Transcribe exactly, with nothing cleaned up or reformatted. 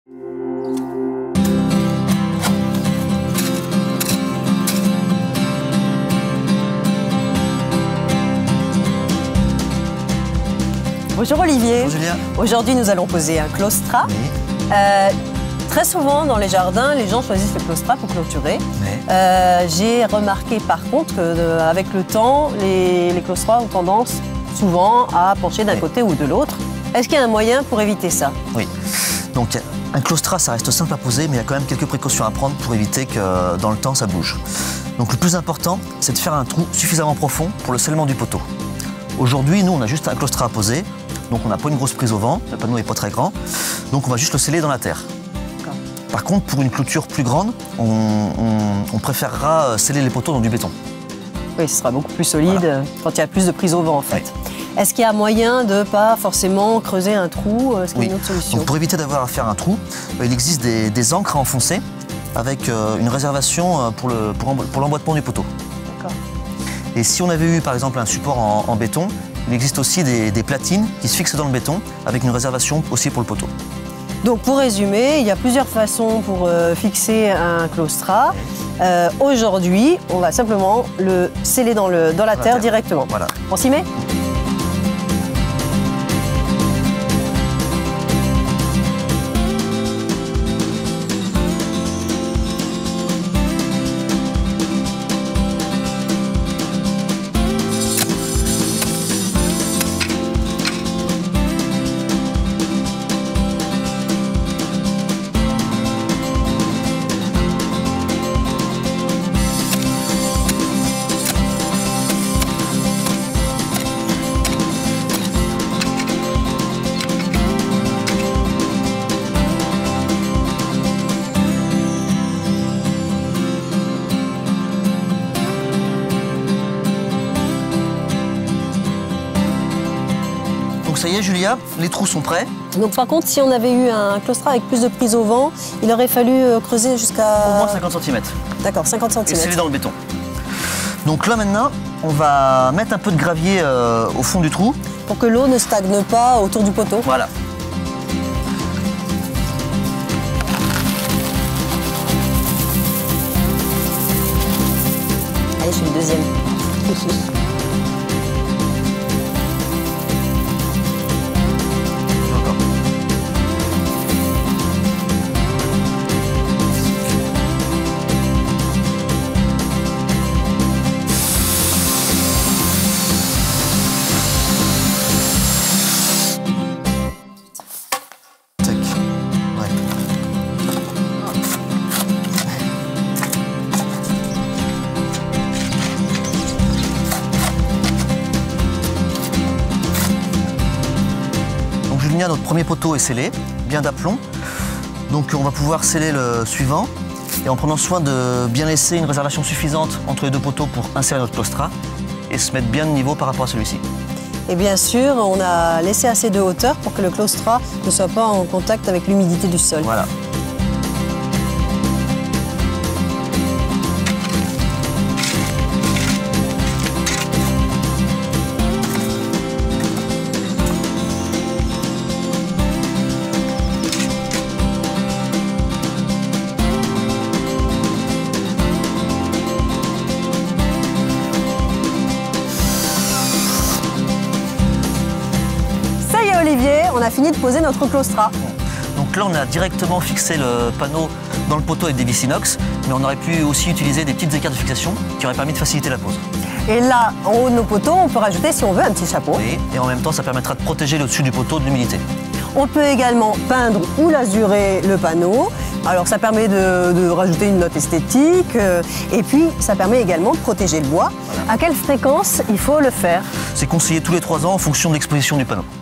Bonjour Olivier. Bonjour Julia. Aujourd'hui, nous allons poser un claustrat. Oui. Euh, très souvent, dans les jardins, les gens choisissent le claustrat pour clôturer. Oui. Euh, J'ai remarqué par contre qu'avec le temps, les, les claustrats ont tendance souvent à pencher d'un oui. côté ou de l'autre. Est-ce qu'il y a un moyen pour éviter ça? Oui. Donc, un claustrat, ça reste simple à poser, mais il y a quand même quelques précautions à prendre pour éviter que dans le temps, ça bouge. Donc, le plus important, c'est de faire un trou suffisamment profond pour le scellement du poteau. Aujourd'hui, nous, on a juste un claustrat à poser. Donc on n'a pas une grosse prise au vent, le panneau n'est pas très grand, donc on va juste le sceller dans la terre. Par contre, pour une clôture plus grande, on, on, on préférera sceller les poteaux dans du béton. Oui, ce sera beaucoup plus solide voilà. Quand il y a plus de prise au vent en fait. Oui. Est-ce qu'il y a moyen de ne pas forcément creuser un trou? Est-ce qu'il y a oui. une autre solution? Donc pour éviter d'avoir à faire un trou, il existe des, des encres à enfoncer avec une réservation pour le, pour, pour l'emboîtement du poteau. D'accord. Et si on avait eu par exemple un support en, en béton, il existe aussi des, des platines qui se fixent dans le béton avec une réservation aussi pour le poteau. Donc pour résumer, il y a plusieurs façons pour euh, fixer un claustrat. Euh, Aujourd'hui, on va simplement le sceller dans, le, dans la dans terre, la terre directement. Voilà. On s'y met ? Ça y est Julia, les trous sont prêts. Donc par contre, si on avait eu un claustrat avec plus de prise au vent, il aurait fallu creuser jusqu'à... Au moins cinquante centimètres. D'accord, cinquante centimètres. Et sceller dans le béton. Donc là maintenant, on va mettre un peu de gravier euh, au fond du trou. Pour que l'eau ne stagne pas autour du poteau. Voilà. Allez, je suis le deuxième. Notre premier poteau est scellé, bien d'aplomb. Donc on va pouvoir sceller le suivant. Et en prenant soin de bien laisser une réservation suffisante entre les deux poteaux pour insérer notre claustrat et se mettre bien de niveau par rapport à celui-ci. Et bien sûr, on a laissé assez de hauteur pour que le claustrat ne soit pas en contact avec l'humidité du sol. Voilà. Olivier, on a fini de poser notre claustrat. Donc là, on a directement fixé le panneau dans le poteau avec des vis inox, mais on aurait pu aussi utiliser des petites écarts de fixation qui auraient permis de faciliter la pose. Et là, en haut de nos poteaux, on peut rajouter, si on veut, un petit chapeau. Oui, et en même temps, ça permettra de protéger le dessus du poteau de l'humidité. On peut également peindre ou lazurer le panneau. Alors ça permet de, de rajouter une note esthétique euh, et puis ça permet également de protéger le bois. Voilà. À quelle fréquence il faut le faire? C'est conseillé tous les trois ans en fonction de l'exposition du panneau.